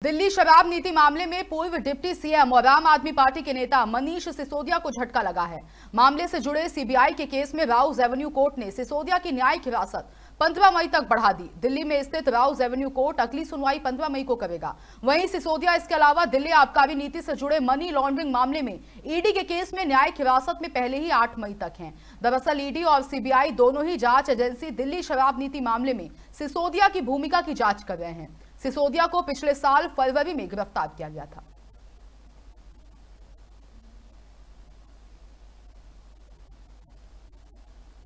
दिल्ली शराब नीति मामले में पूर्व डिप्टी सीएम और आम आदमी पार्टी के नेता मनीष सिसोदिया को झटका लगा है। मामले से जुड़े सीबीआई के केस में राउज एवेन्यू कोर्ट ने सिसोदिया की न्यायिक हिरासत 15 मई तक बढ़ा दी। दिल्ली में स्थित राउज एवेन्यू कोर्ट अगली सुनवाई 15 मई को करेगा। वहीं सिसोदिया इसके अलावा दिल्ली आबकारी नीति से जुड़े मनी लॉन्ड्रिंग मामले में ईडी के केस में न्यायिक हिरासत में पहले ही 8 मई तक हैं। दरअसल ईडी और सीबीआई दोनों ही जांच एजेंसी दिल्ली शराब नीति मामले में सिसोदिया की भूमिका की जांच कर रहे हैं। सिसोदिया को पिछले साल फरवरी में गिरफ्तार किया गया था।